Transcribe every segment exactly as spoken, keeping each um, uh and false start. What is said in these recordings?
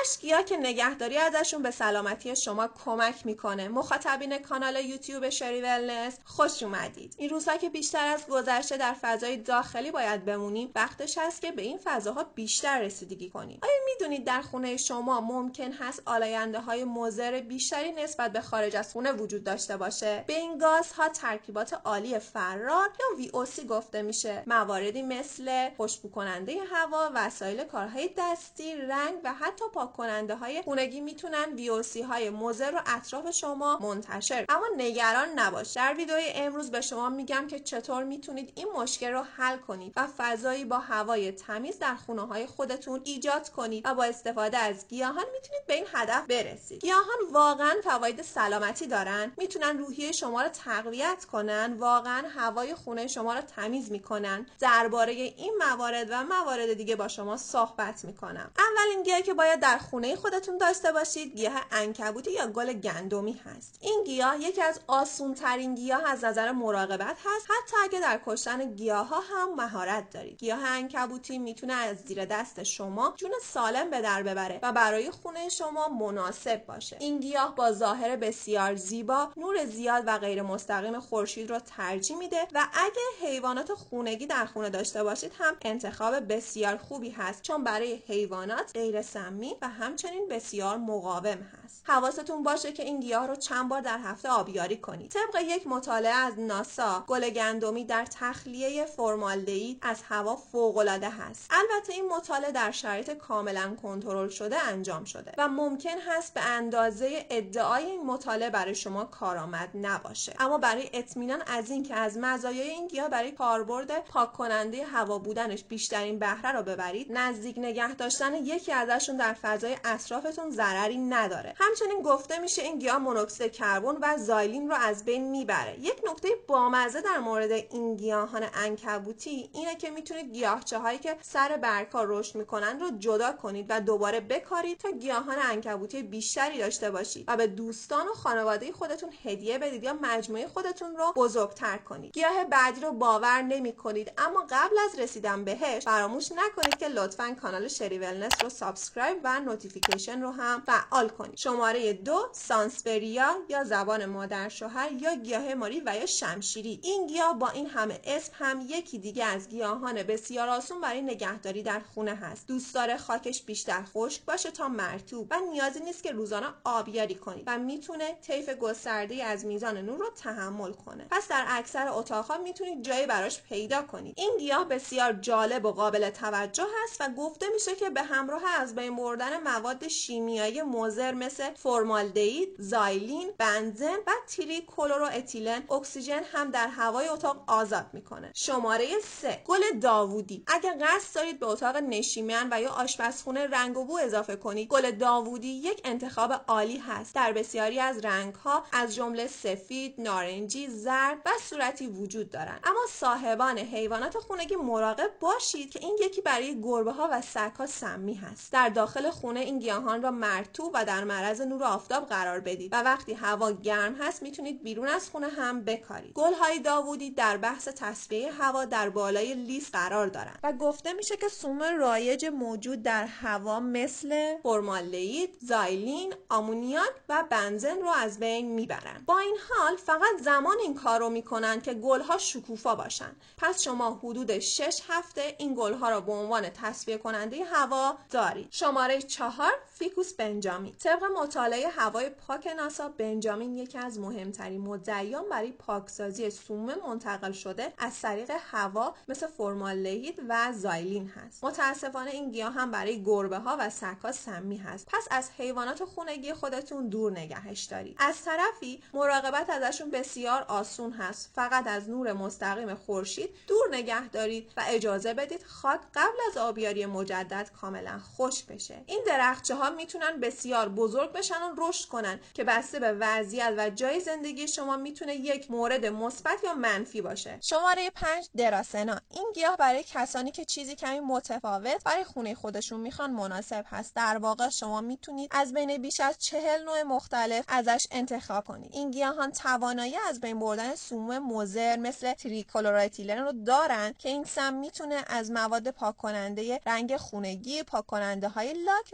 هشت گیاه که نگهداری ازشون به سلامتی شما کمک میکنه. مخاطبین کانال یوتیوب شری ولنس خوش اومدید. این روزها که بیشتر از گذشته در فضای داخلی باید بمونیم، وقتش هست که به این فضاها بیشتر رسیدگی کنیم. آیا میدونید در خونه شما ممکن هست آلاینده های مضر بیشتری نسبت به خارج از خونه وجود داشته باشه؟ به این گازها ترکیبات عالی فرار یا وی او سی گفته میشه. مواردی مثل خوشبو کننده هوا، وسایل کارهای دستی، رنگ و حتی پاک کننده های خونگی میتونن وی او سی های مضر رو اطراف شما منتشر. اما نگران نباش. در ویدیوی امروز به شما میگم که چطور میتونید این مشکل رو حل کنید و فضایی با هوای تمیز در خونه های خودتون ایجاد کنید و با استفاده از گیاهان میتونید به این هدف برسید. گیاهان واقعا فواید سلامتی دارن، میتونن روحیه شما رو تقویت کنن، واقعا هوای خونه شما رو تمیز میکنن. درباره این موارد و موارد دیگه با شما صحبت میکنم. اولین گیاهی که باید در خونه خودتون داشته باشید گیاه عنکبوتی یا گل گندمی هست. این گیاه یکی از آسون ترین گیاه از نظر مراقبت هست، حتی اگه در کشتن گیاه ها هم مهارت دارید. گیاه عنکبوتی میتونه از زیر دست شما جون سالم به در ببره و برای خونه شما مناسب باشه. این گیاه با ظاهر بسیار زیبا، نور زیاد و غیر مستقیم خورشید رو ترجیح میده و اگه حیوانات خونگی در خونه داشته باشید هم انتخاب بسیار خوبی هست، چون برای حیوانات غیر سمی و همچنین بسیار مقاوم هست. حواستون باشه که این گیاه رو چند بار در هفته آبیاری کنید. طبق یک مطالعه از ناسا، گل گندمی در تخلیه فرمالدهید از هوا فوق‌العاده هست. البته این مطالعه در شرایط کاملا کنترل شده انجام شده و ممکن هست به اندازه ادعای این مطالعه برای شما کارآمد نباشه. اما برای اطمینان از این که از مزایای این گیاه برای کاربرد پاک کننده هوا بودنش بیشترین بهره رو ببرید، نزدیک نگه داشتن یکی ازشون در فضای اطرافتون ضرری نداره. همچنین گفته میشه این گیاه مونوکسید کربن و زایلین رو از بین میبره. یک نکته بامزه در مورد این گیاهان عنکبوتی اینه که میتونید گیاهچه هایی که سر برگ‌ها رشد میکنن رو جدا کنید و دوباره بکارید تا گیاهان عنکبوتی بیشتری داشته باشید و به دوستان و خانواده خودتون هدیه بدید یا مجموعه خودتون رو بزرگتر کنید. گیاه بعدی رو باور نمی‌کنید، اما قبل از رسیدن بهش فراموش نکنید که لطفاً کانال شری ولنس رو سابسکرایب و نوتیفیکیشن رو هم فعال کنید. شماره دو، سانسوریا یا زبان مادر شوهر یا گیاه ماری و یا شمشیری. این گیاه با این همه اسم هم یکی دیگه از گیاهان بسیار آسون برای نگهداری در خونه هست. دوست داره خاکش بیشتر خشک باشه تا مرطوب و نیازی نیست که روزانه آبیاری کنید و میتونه طیف گسترده از میزان نور رو تحمل کنه. پس در اکثر اتاق‌ها میتونید جایی براش پیدا کنید. این گیاه بسیار جالب و قابل توجه هست و گفته میشه که به همراه از بین بردن مواد شیمیایی مضر مثل فرمالدهید، زایلین، بنزن و تری کلورو اتیلن، اکسیژن هم در هوای اتاق آزاد میکنه. شماره سه، گل داوودی. اگر قصد دارید به اتاق نشیمن و یا آشپزخونه رنگ و بو اضافه کنید، گل داوودی یک انتخاب عالی هست. در بسیاری از رنگ‌ها از جمله سفید، نارنجی، زرد و صورتی وجود دارند. اما صاحبان حیوانات خونگی مراقب باشید که این یکی برای گربه‌ها و سگ‌ها سمی هست. در داخل خونه این گیاهان را مرطوب و در معرض نور آفتاب قرار بدید و وقتی هوا گرم هست میتونید بیرون از خونه هم بکارید. گل‌های داوودی در بحث تصفیه هوا در بالای لیست قرار دارند و گفته میشه که سموم رایج موجود در هوا مثل فرمالدهید، زایلین، آمونیاک و بنزن رو از بین میبرن. با این حال فقط زمان این کار رو میکنن که گلها شکوفا باشن. پس شما حدود شش هفته این گلها رو به عنوان تصفیه کننده هوا دارید. شماره چهار، فیکوس بنجامین. طبق مطالعه هوای پاک ناسا، بنجامین یکی از مهمترین مدعیان برای پاکسازی سموم منتقل شده از طریق هوا مثل فرمالدهید و زایلین هست. متاسفانه این گیاه هم برای گربه ها و سگ‌ها سمی هست. پس از حیوانات خونگی خودتون دور نگهش دارید. از طرفی مراقبت ازشون بسیار آسون هست. فقط از نور مستقیم خورشید دور نگه دارید و اجازه بدید خاک قبل از آبیاری مجدد کاملا خشک بشه. این درختچه ها میتونن بسیار بزرگ بشن و رشد کنن که بسته به وضعیت و جای زندگی شما میتونه یک مورد مثبت یا منفی باشه. شماره پنج، دراسنا. این گیاه برای کسانی که چیزی کمی متفاوت برای خونه خودشون میخوان مناسب هست. در واقع شما میتونید از بین بیش از چهل نوع مختلف ازش انتخاب کنید. این گیاهان توانایی از بین بردن سموم مضر مثل تریکلوراتیلن رو دارن که این سم میتونه از مواد پاک کننده رنگ خونگی، پاک کننده های لاک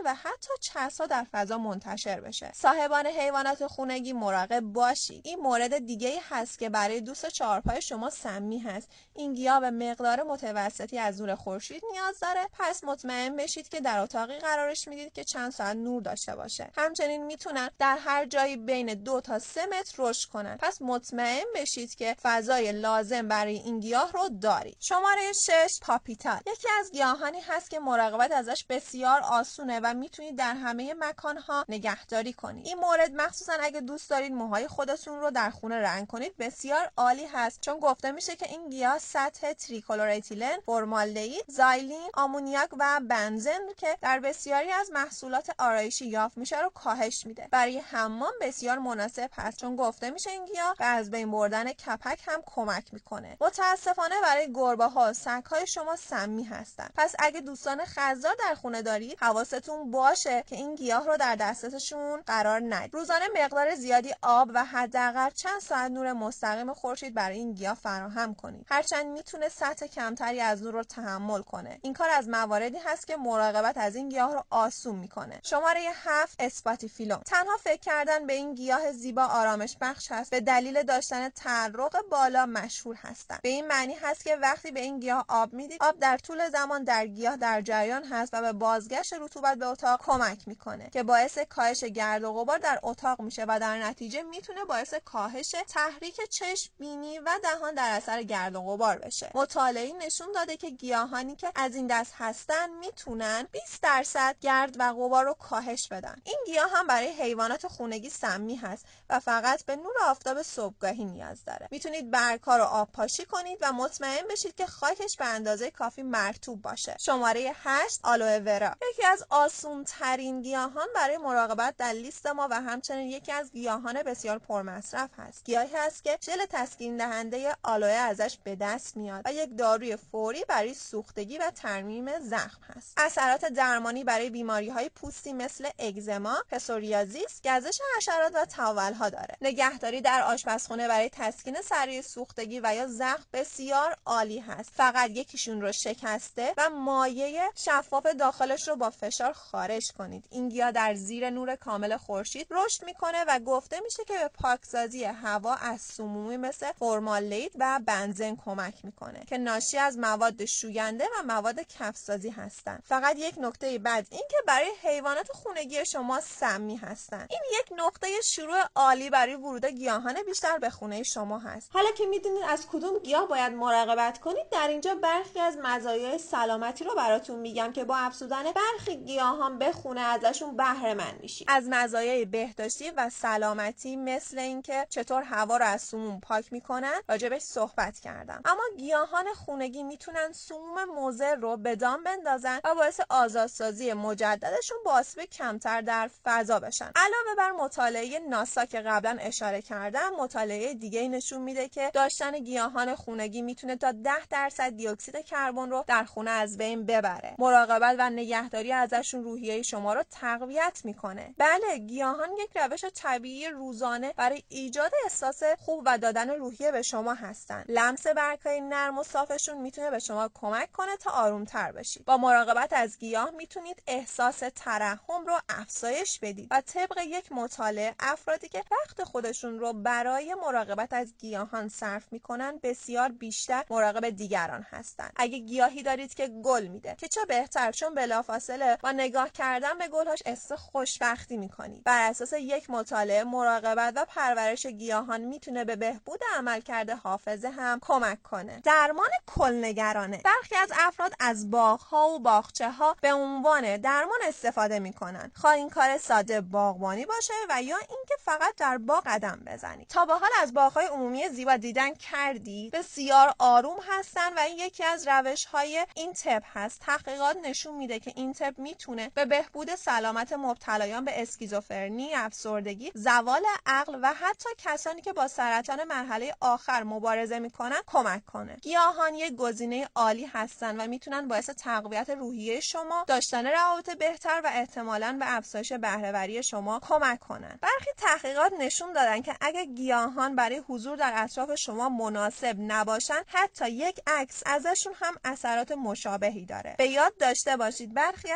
و حتی چسب‌ها در فضا منتشر بشه. صاحبان حیوانات خونگی مراقب باشید. این مورد دیگه‌ای هست که برای دوست چهارپای شما سمی هست. این گیاه به مقدار متوسطی از نور خورشید نیاز داره، پس مطمئن بشید که در اتاقی قرارش میدید که چند ساعت نور داشته باشه. همچنین میتونن در هر جایی بین دو تا سه متر رشد کنن، پس مطمئن بشید که فضای لازم برای این گیاه رو دارید. شماره شش، پاپیتال. یکی از گیاهانی هست که مراقبت ازش بسیار آسونه و میتونید در همه مکانها نگهداری کنید. این مورد مخصوصا اگه دوست دارید موهای خودتون رو در خونه رنگ کنید بسیار عالی هست، چون گفته میشه که این گیاه سطح تریکلوراتیلن، فرمالدهید، زایلین، آمونیاک و بنزن که در بسیاری از محصولات آرایشی یافت میشه رو کاهش میده. برای حمام بسیار مناسب هست، چون گفته میشه این گیاه به از بین بردن کپک هم کمک میکنه. متاسفانه برای گربه ها و سگ های شما سمی هستن، پس اگه دوستان خزدار در خونه دارید حواستون باشه که این گیاه رو در دسترسشون قرار ندید. روزانه مقدار زیادی آب و حداقل چند ساعت نور مستقیم خورشید برای این گیاه فراهم کنید، هرچند میتونه سطح کمتری از نور رو تحمل کنه. این کار از مواردی هست که مراقبت از این گیاه رو آسون میکنه. شماره هفت، اسپاتیفیلوم. تنها فکر کردن به این گیاه زیبا آرامش بخش هست به دلیل داشتن تعرق بالا مشهور هستن. به این معنی هست که وقتی به این گیاه آب میدید، آب در طول زمان در گیاه در جریان هست و به بازگشت رطوبت به اتاق کمک میکنه که باعث کاهش گرد و غبار در اتاق میشه و در نتیجه میتونه باعث کاهش تحریک چشم، بینی و دهان در اثر گرد و غبار بشه. مطالعه نشون داده که گیاهانی که از این دست هستن میتونن بیست درصد گرد و غبار رو کاهش بدن. این گیاه هم برای حیوانات خونگی سمی هست و فقط به نور آفتاب صبحگاهی نیاز داره. میتونید برگ‌ها رو آب پاشی کنید و مطمئن بشید که خاکش به اندازه کافی مرطوب باشه. شماره هشت، آلوئه ورا. یکی از آسون ترین گیاهان برای مراقبت در لیست ما و همچنین یکی از گیاهان بسیار پرمصرف هست. گیاهی هست که ژل تسکین دهنده آلوئه ازش به دست میاد و یک داروی فوری برای سوختگی و ترمیم زخم هست. اثرات درمانی برای بیماری‌های پوستی مثل اگزما، پسوریازیس، گزش حشرات و تاول‌ها داره. نگهداری در آشپزخونه برای تسکین سریع سوختگی و یا زخم بسیار عالی هست. فقط یکیشون رو شکسته و مایع شفاف داخلش رو با فشار خارج کنید. این گیاه در زیر نور کامل خورشید رشد میکنه و گفته میشه که به پاکسازی هوا از سمومی مثل فرمالدهید و بنزن کمک میکنه که ناشی از مواد شوینده و مواد کفسازی هستن. فقط یک نکته بد این که برای حیوانات خونگی شما سمی هستن. این یک نقطه شروع عالی برای ورود گیاهان بیشتر به خونه شما هست. حالا که میدونید از کدوم گیاه باید مراقبت کنید، در اینجا برخی از مزایای سلامتی رو براتون میگم که با افزودن برخی گیاهان به خونه ازشون بهره مند میشید. از مزایای بهداشتی و سلامتی مثل اینکه چطور هوا رو از سموم پاک میکنن راجبش صحبت کردم، اما گیاهان خونگی میتونن سموم مضر رو به دام بندازن و باعث آزادسازی مجددشون با آسیب کمتر در فضا بشن. علاوه بر مطالعه ناسا که قبلا اشاره کردم، مطالعه دیگه نشون میده که داشتن گیاهان خونگی میتونه تا ده درصد دی اکسید کربن رو در خونه از بین ببره. مراقبت و نگهداری ازشون روحیه شما رو تقویت میکنه. بله، گیاهان یک روش طبیعی روزانه برای ایجاد احساس خوب و دادن روحیه به شما هستن. لمس برگ‌های نرم و صافشون میتونه به شما کمک کنه تا آرومتر بشید. با مراقبت از گیاه میتونید احساس ترحم رو افزایش بدید و طبق یک مطالعه افرادی که وقت خودشون رو برای مراقبت از گیاهان صرف میکنن بسیار بیشتر مراقب دیگران هستن. اگه گیاهی دارید که گل میده، که چه بهتر، چون بلافاصله با نگاه کردن به گلهاش احساس خوشبختی میکنید. بر اساس یک مطالعه مراقبت و پرورش گیاهان میتونه به بهبود عملکرد حافظه هم کمک کنه. درمان کلنگرانه. برخی از افراد از باغ‌ها و باغچه‌ها به عنوان درمان استفاده میکنن، خواه این کار ساده باغبانی باشه و یا اینکه فقط در باغ قدم بزنید. تا به حال از باغ‌های عمومی زیبا دیدن کردید؟ بسیار آروم هستن و این یکی از روش‌های این طب هست. تحقیقات نشون میده که این طب میتونه به بهبود سلامت مبتلایان به اسکیزوفرنی، افسردگی، زوال عقل و حتی کسانی که با سرطان مرحله آخر مبارزه میکنن کمک کنه. گیاهان یک گزینه عالی هستن و میتونن باعث تقویت روحیه شما، داشتن روابط بهتر و احتمالاً به افزایش بهره‌وری شما کمک کنن. برخی تحقیقات نشون دادن که اگه گیاهان برای حضور در اطراف شما مناسب نباشن، حتی یک عکس ازشون هم اثرات مشابهی داره. به یاد داشته باشید برخی از گیاهان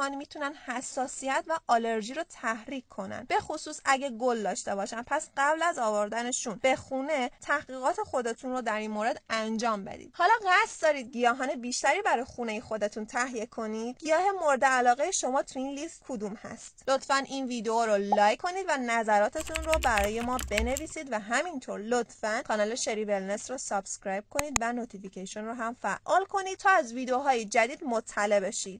گیاهان میتونن حساسیت و آلرژی رو تحریک کنن، به خصوص اگه گل داشته باشن. پس قبل از آوردنشون به خونه تحقیقات خودتون رو در این مورد انجام بدید. حالا قصد دارید گیاهان بیشتری برای خونه خودتون تهیه کنید؟ گیاه مورد علاقه شما تو این لیست کدوم هست؟ لطفاً این ویدیو رو لایک کنید و نظراتتون رو برای ما بنویسید و همینطور لطفاً کانال شری ولنس رو سابسکرایب کنید و نوتیفیکیشن رو هم فعال کنید تا از ویدیوهای جدید مطلع بشید.